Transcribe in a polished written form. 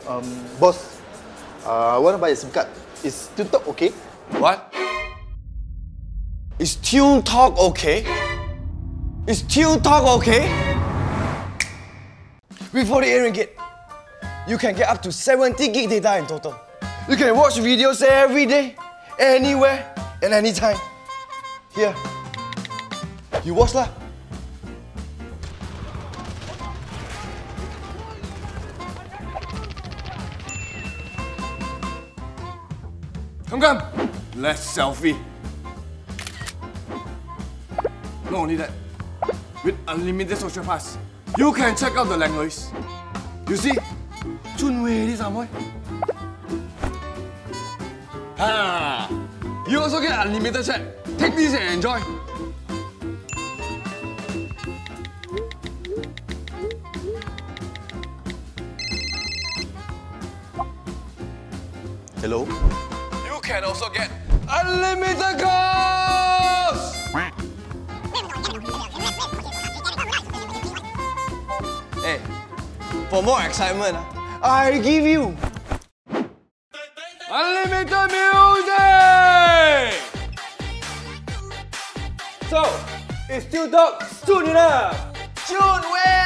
Boss, I want to buy a SIM card. Is TuneTalk okay? What? Is TuneTalk okay? Is TuneTalk okay? With 48 ringgit, you can get up to 70 gig data in total. You can watch videos every day, anywhere, and anytime. Here, you watch lah. Come, let's selfie. Not only that, with unlimited social pass, you can check out the language. You see, CUN Weiiiiiiii Samoy. Ha! You also get unlimited chat. Take this and enjoy. Hello? You can also get unlimited calls! Hey, for more excitement, I give you unlimited music! So, is TuneTalk soon enough? CUN Weiiiiiiii!